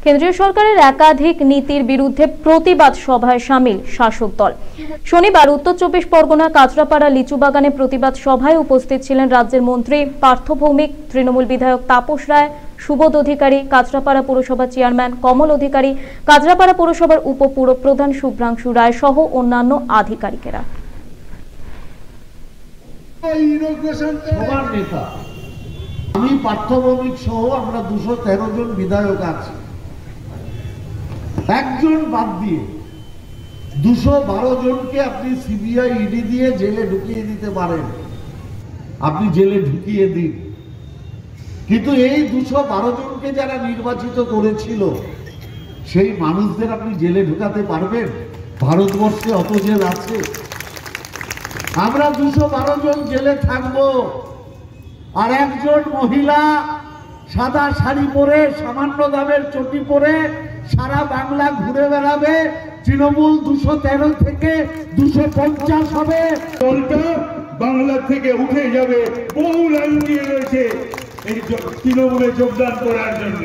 কেন্দ্রীয় সরকারের একাধিক নীতির বিরুদ্ধে প্রতিবাদ সভায় সামিল শাসক দল। শনিবার উত্তর 24 পরগনা কাঁচরাপাড়া লিচু বাগানে প্রতিবাদ সভায় উপস্থিত ছিলেন রাজ্যের মন্ত্রী পার্থ ভৌমিক, তৃণমূল বিধায়ক তাপস রায়, সুবোধ অধিকারী, কাঁচরাপাড়া পৌরসভার চেয়ারম্যান কমল অধিকারী, কাঁচরাপাড়া পৌরসভার উপপুর প্রধান শুভ্রাংশু রায় সহ অন্যান্য আধিকারিকেরা। আমি পার্থ ভৌমিক সহ আমরা 213 জন বিধায়ক আছি, একজন বাদ দিয়ে 212 জনকে আপনি সিবিআই ইডি দিয়ে জেলে ঢুকিয়ে দিতে পারেন, আপনি জেলে ঢুকিয়ে দিন। কিন্তু এই 212 জনকে যারা নির্বাচিত করেছিল সেই মানুষদের আপনি জেলে ঢুকাতে পারবেন? ভারতবর্ষে অত জেল আছে। আমরা 212 জন জেলে থাকবো, আর একজন মহিলা সাদা শাড়ি পরে সামান্য দামের চটি পরে সারা বাংলা ঘুরে বেড়াবে। তৃণমূল 213 থেকে 250 হবে। দলটা বাংলা থেকে উঠে যাবে, বহু লাইন দিয়ে রয়েছে এই তৃণমূলে যোগদান করার জন্য।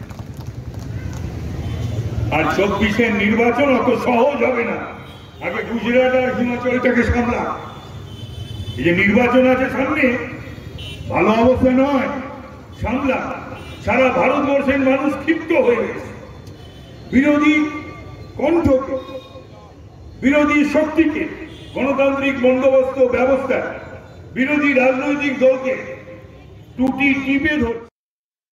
আর 24-এর নির্বাচন অত সহজ হবে না। আগে গুজরাট আর হিমাচলটাকে সামলা। এই যে নির্বাচন আছে সামনে, ভালো অবস্থা নয়, সামলা। সারা ভারতবর্ষের মানুষ ক্ষিপ্ত হয়ে গেছে। বিরোধী কণ্ঠকে, বিরোধী শক্তিকে, গণতান্ত্রিক বন্দোবস্ত ব্যবস্থা, বিরোধী রাজনৈতিক দলকে টুটি টিপে ধরছে।